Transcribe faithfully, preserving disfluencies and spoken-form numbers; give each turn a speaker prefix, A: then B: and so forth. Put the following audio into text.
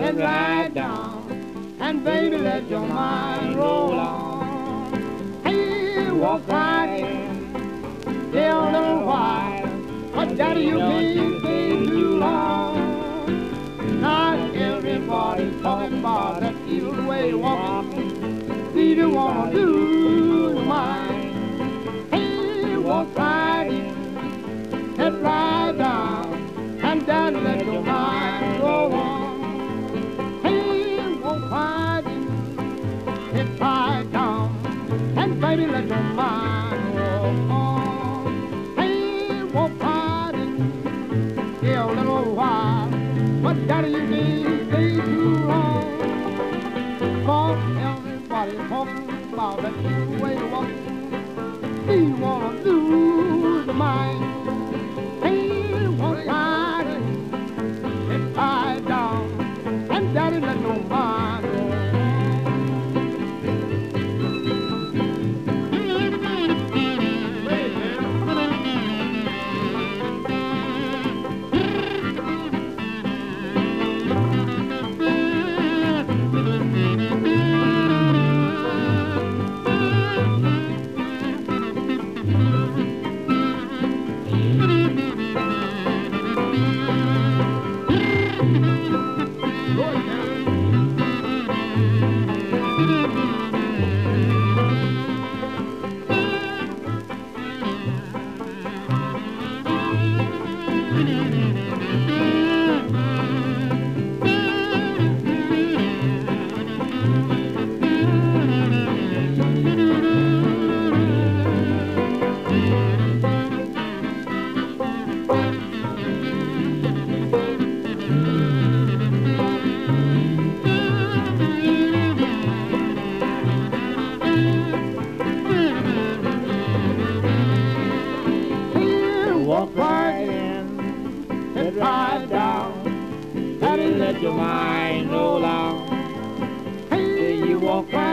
A: head right down, and baby, let your mind roll on. Hey, walk right in, stay a little while, but daddy, you can't stay too long. Not everybody's talking about that evil way walking. See you wanna do the mind. Hey, walk right in, head right down, and then let your mind go on. Hey, walk right in, head right down, and baby, let your mind go on. Hey, walk right in, stay a little while, but daddy, you can't stay too long. Cause everybody talking about that new way of walking. Do you wanna lose the mind? Hey, walk right in, head right down, and daddy, let no mind go on. Walk right in, head right down, daddy, let your mind roll on. Hey, you walk right